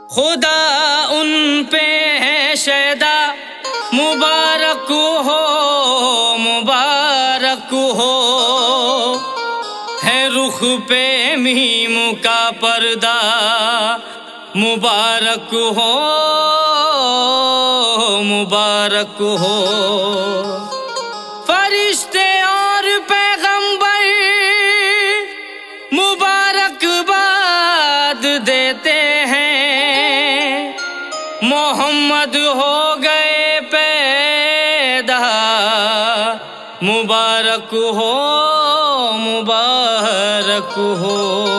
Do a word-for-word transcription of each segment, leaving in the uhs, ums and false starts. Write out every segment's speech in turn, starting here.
खुदा उन पे है शैदा, मुबारक हो मुबारक हो। है रुख पे मीम का पर्दा, मुबारक हो मुबारक हो। फरिश्ते और पैगंबर मुबारकबाद देते हैं, मोहम्मद हो गए पैदा, मुबारक हो मुबारक हो।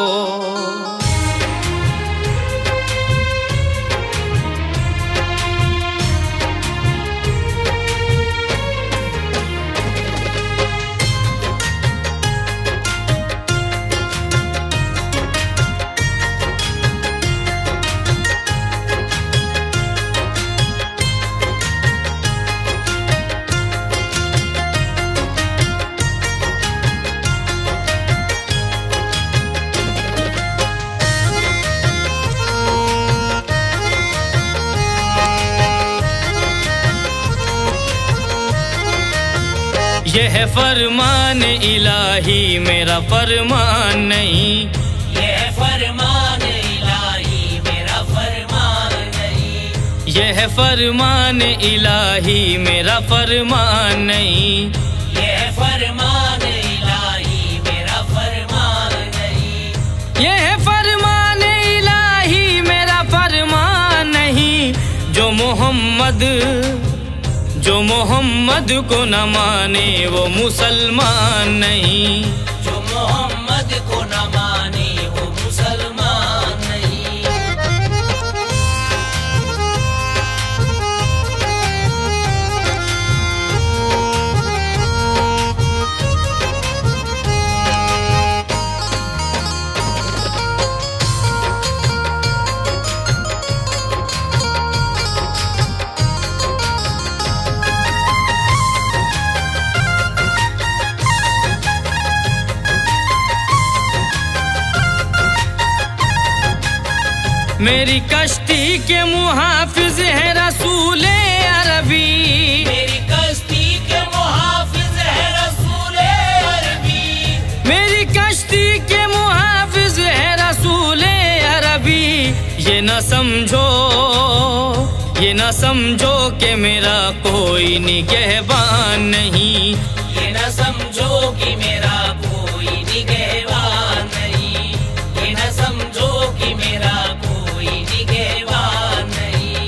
यह फरमान इलाही मेरा फरमान नहीं, यह फरमान इलाही मेरा फरमान नहीं, यह फरमान इलाही मेरा फरमान नहीं, यह फरमान इलाही मेरा फरमान नहीं, यह फरमान इलाही मेरा फरमान नहीं। जो मोहम्मद जो मोहम्मद को न माने वो मुसलमान नहीं, जो मोहम्मद को न माने वो मुसलमान नहीं। मेरी कश्ती के मुहाफिज है रसूले अरबी, मेरी कश्ती के मुहाफिज है रसूले अरबी, मेरी कश्ती के मुहाफिज है रसूले अरबी। ये न समझो ये न समझो कि मेरा कोई निगहबान नहीं, ये न समझो कि मेरा कोई निगहबान नहीं, ये न समझो कि मेरा कोई निगहबान नहीं।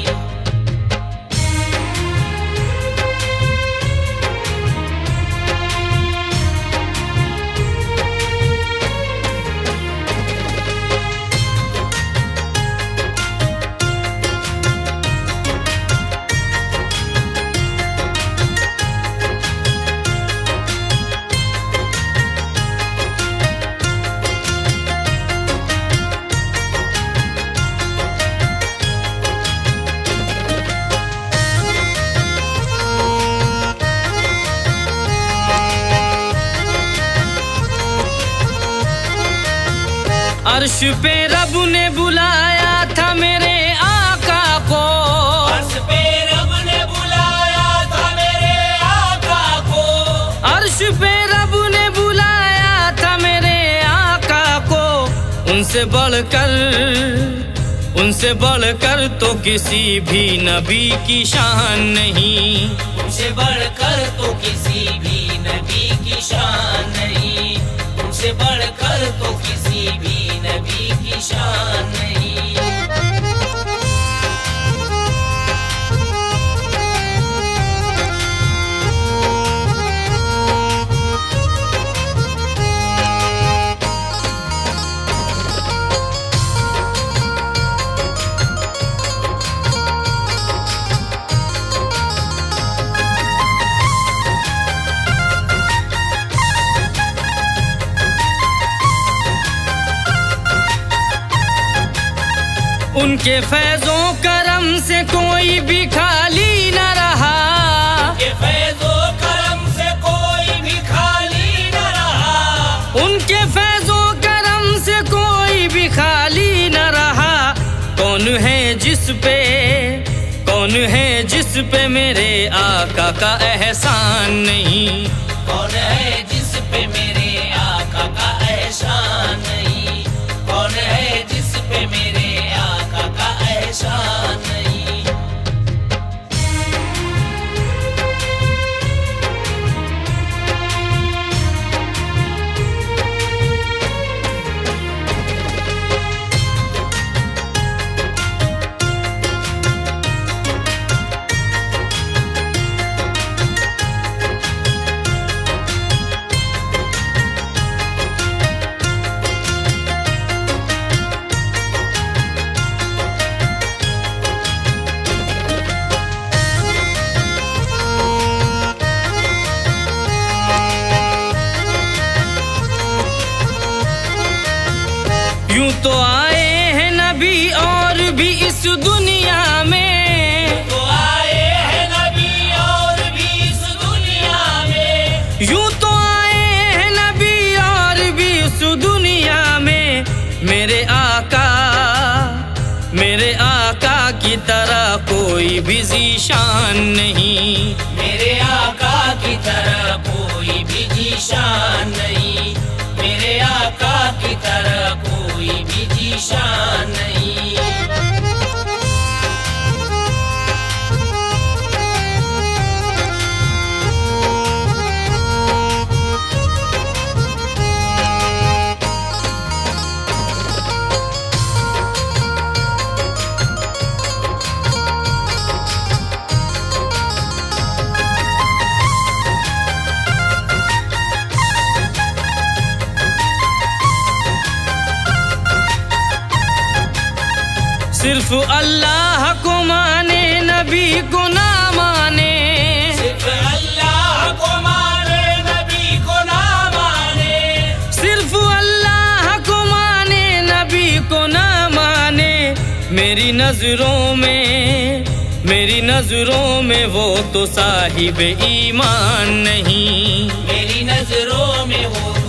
अर्श पे रब ने बुलाया था मेरे आका को, अर्श पे रब ने बुलाया था मेरे आका को, अर्श पे रब ने बुलाया था मेरे आका को। उनसे बढ़कर उनसे बढ़कर तो किसी भी नबी की शान नहीं, उनसे बढ़कर तो किसी भी नबी की शान नहीं, उनसे बढ़कर तो किसी भी नबी की शान नहीं। उनके फैज़ों करम से कोई भी खाली न रहा, उनके फैज़ों करम से कोई भी खाली न रहा, उनके फैज़ों करम से कोई भी खाली न रहा। कौन है जिस पे, कौन है जिस पे मेरे आका का एहसान नहीं। कौन है जिस पे मेरे आका का एहसान नहीं। कौन है जिस पे मेरे आका का एहसान नहीं। यूं तो आए हैं नबी और भी इस दुनिया में, तो आए हैं नबी और भी इस दुनिया में। यूं तो आए हैं नबी और भी इस दुनिया में। मेरे आका, मेरे आका की तरह कोई भी ज़ीशान नहीं। मेरे आका की तरह कोई भी ज़ीशान नहीं। मेरे आका की तरह कोई भी ज़ीशान नहीं। सिर्फ अल्लाह को माने, नबी को ना माने। सिर्फ अल्लाह को माने, नबी को ना माने। सिर्फ अल्लाह को माने, नबी को ना माने। मेरी नजरों में, मेरी नजरों में वो तो साहिब ईमान नहीं। मेरी नजरों में वो